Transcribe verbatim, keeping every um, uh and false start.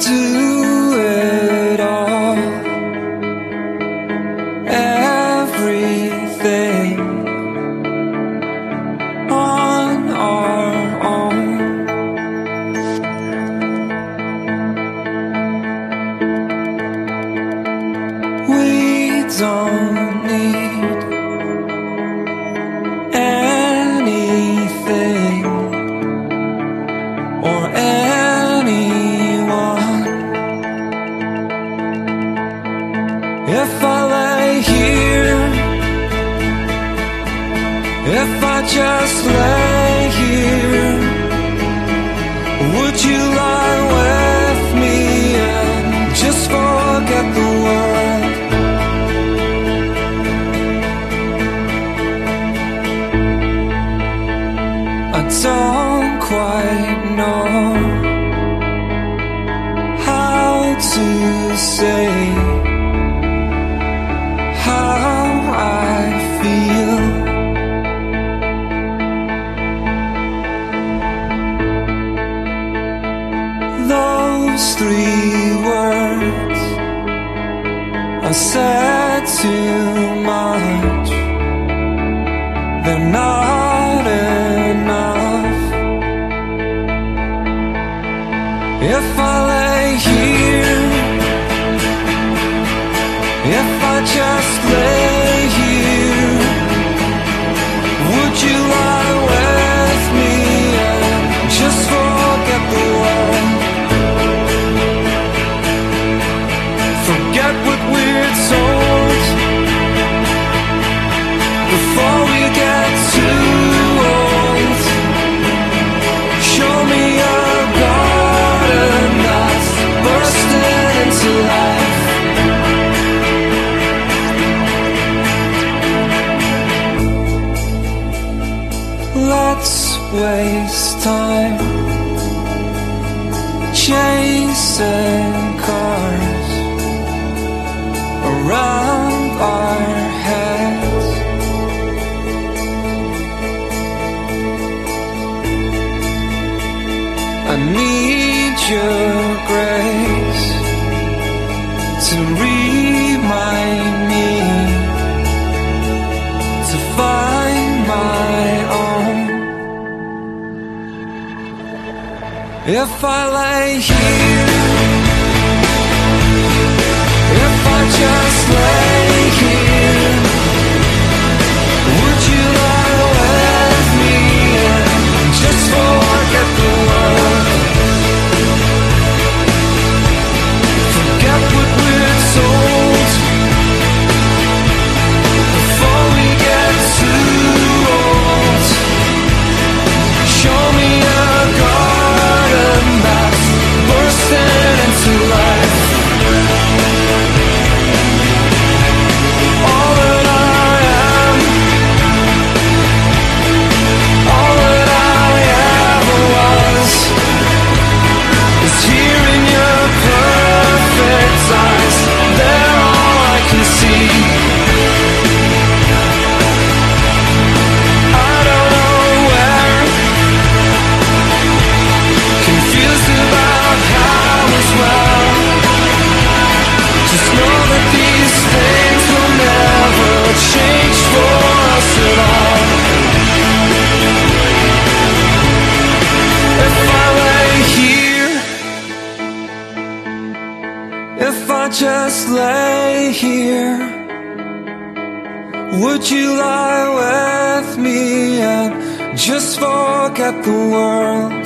do it all, everything on our own. We don't need anything or anyone. If I lay here, if I just lay here, would you lie with me and just forget the world? I don't quite know how to say how I feel. Those three words I said too much, they're not enough. If I lay here, if I just lay here, would you lie with me and just forget the world? Forget what we're told before we get too old. Show me a garden that's bursting into life. Let's waste time chasing cars around our heads. I need your grace to remind me to find my own. If I lay here, if I just lay here, would you lie with me and just forget the world? Forget what we're told before we get too old. Show me a garden that's bursting into life. All that I am, all that I ever was, is here in your perfect eyes. They're all I can see. I don't know where, confused about how as well. Just know that these things will never change for us at all. If I lay here, if I just lay here, would you lie with me and just forget the world?